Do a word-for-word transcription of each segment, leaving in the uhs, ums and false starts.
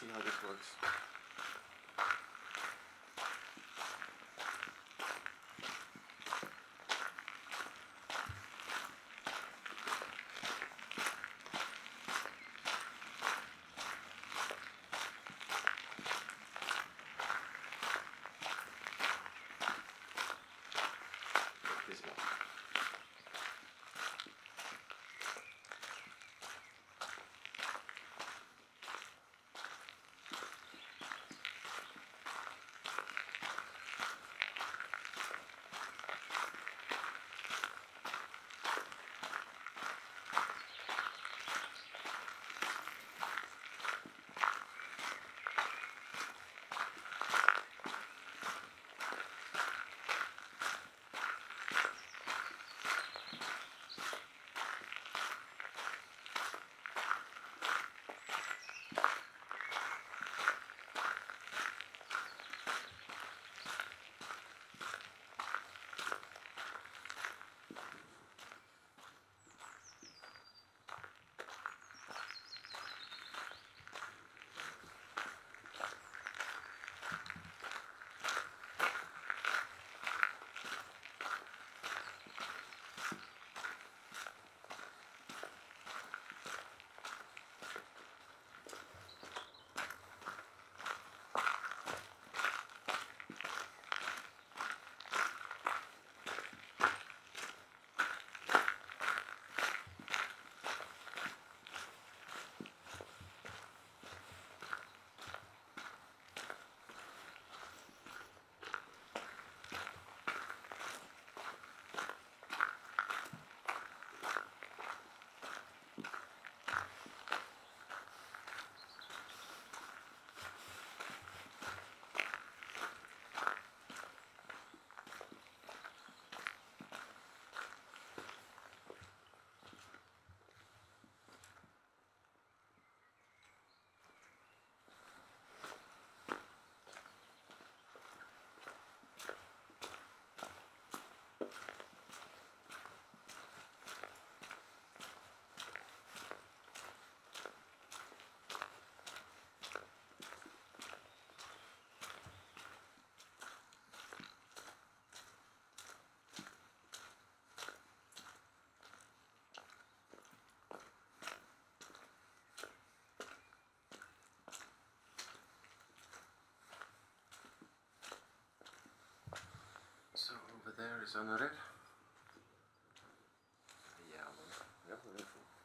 see how this works. This one. There is another. Ja, man. Ja, dat is goed.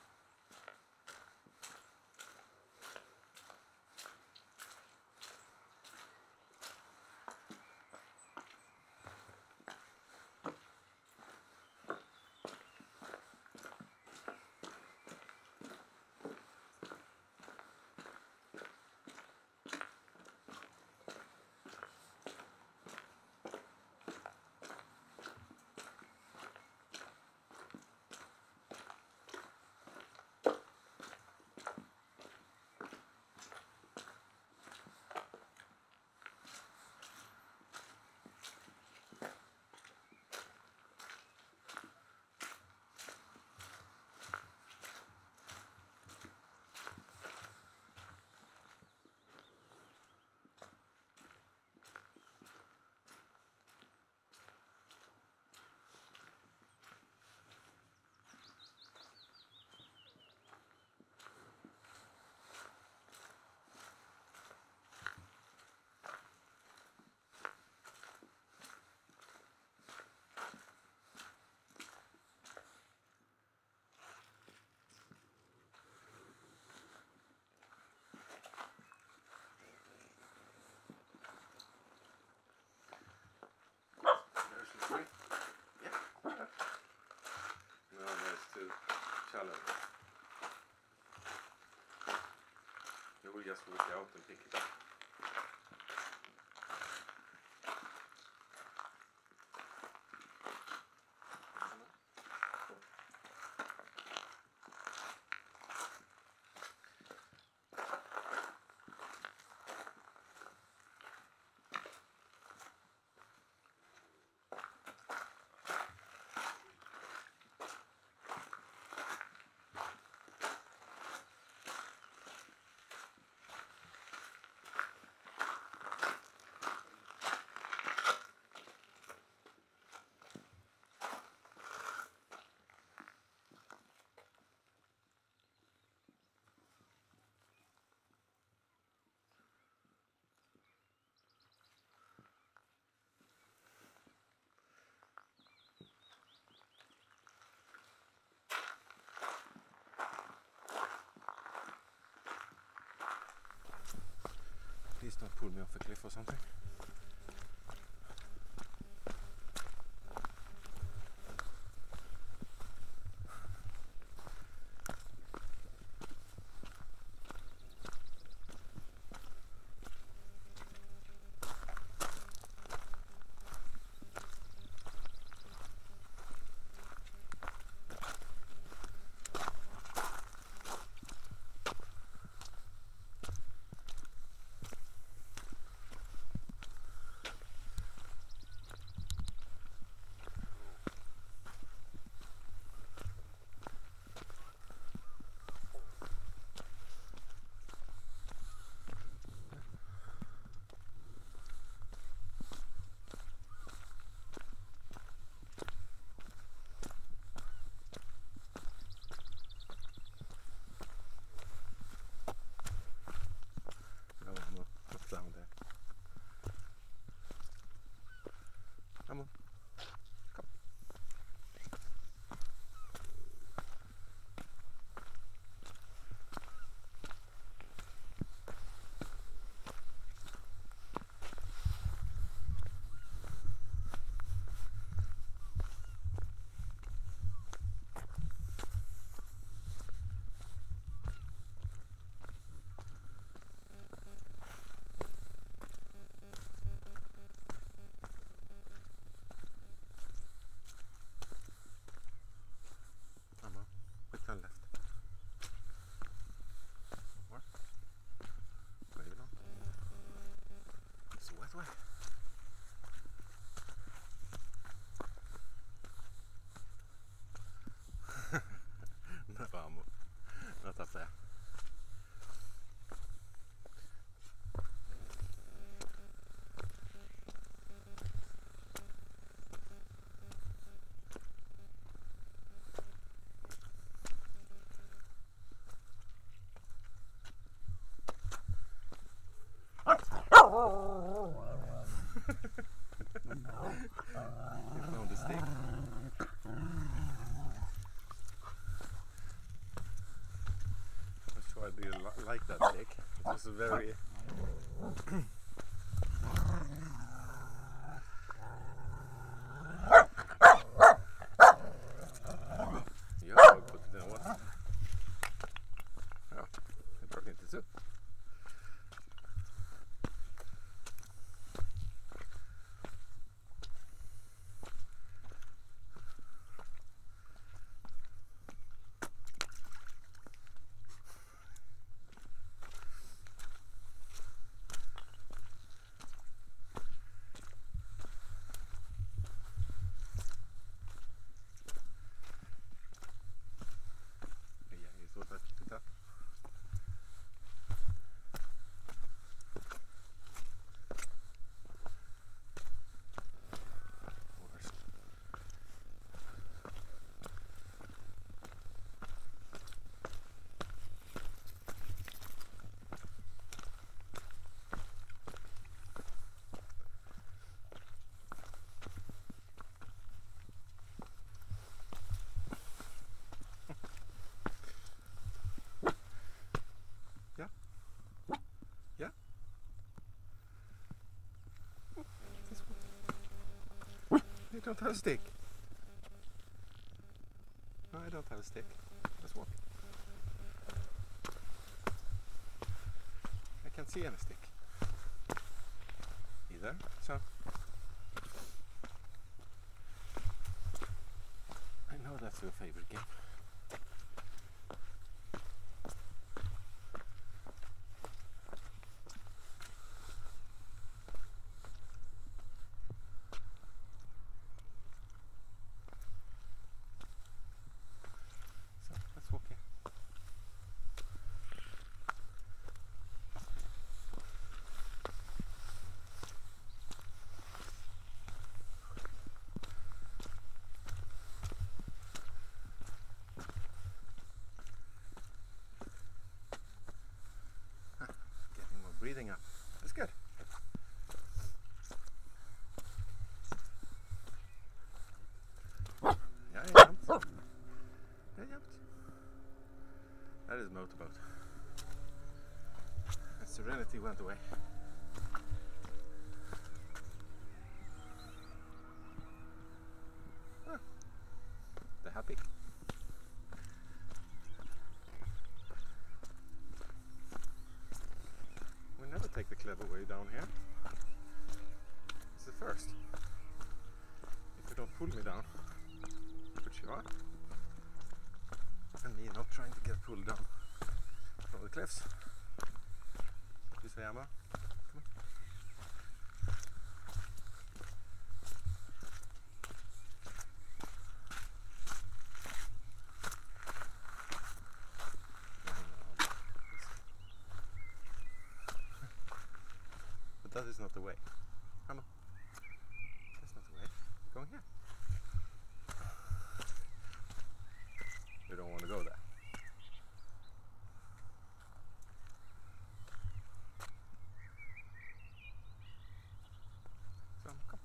You will just walk out and pick it up. off a cliff or something. Down there. Come on. Come. Turn left. What? Where you going? It's a wet way. No, Aamu. Not up there. You found a stick. I'm sure I didn't li like that stick. It was a very yeah, I'll put it in water. Oh, it broke into two. You don't have a stick. No, I don't have a stick. Let's walk. I can't see any stick either, so I know that's your favorite game. Breathing up. That's good. Yeah, I jumped. I jumped. That is motorboat. The serenity went away. happy. We never take the clever way down here. It's the first. If you don't pull me down, which you are, and me not trying to get pulled down from the cliffs. What do you say, Aamu? Come on. But that is not the way. Aamu. That's not the way. We're going here. We don't want to go there. So come.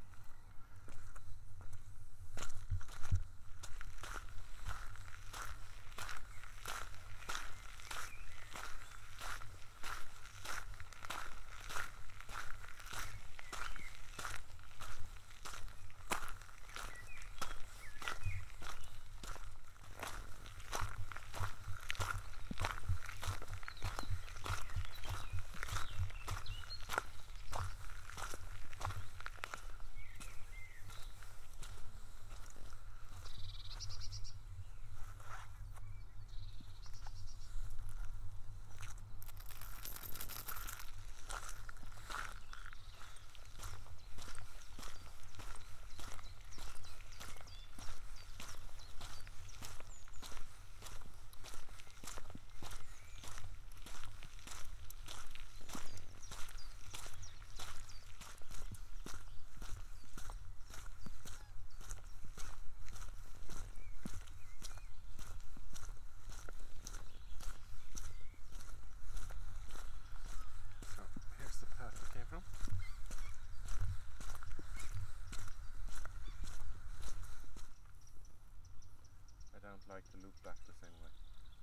I don't like to loop back the same way.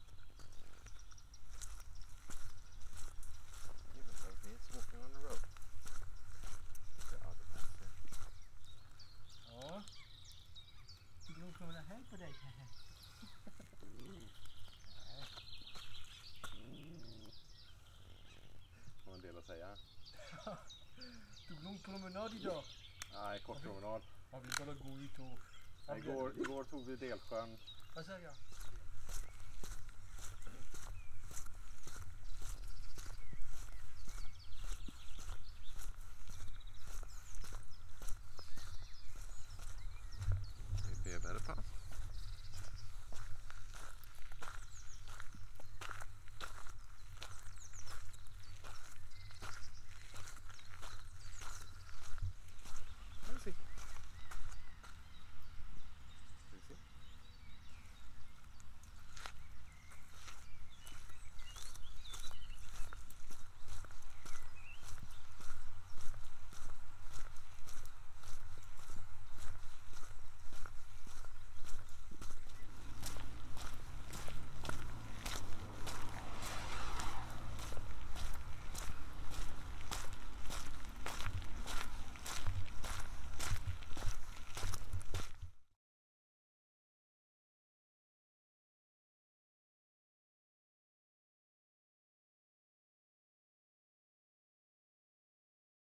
Even though it means walking on the road. The other path there. Ja, du nog kommer hem på dig. Har en del att säga. Du går lång promenad idag. Nej, kort promenad. Ja, vi bara går ut och... Igår, igår tog vi Delsjön. Vad säger jag?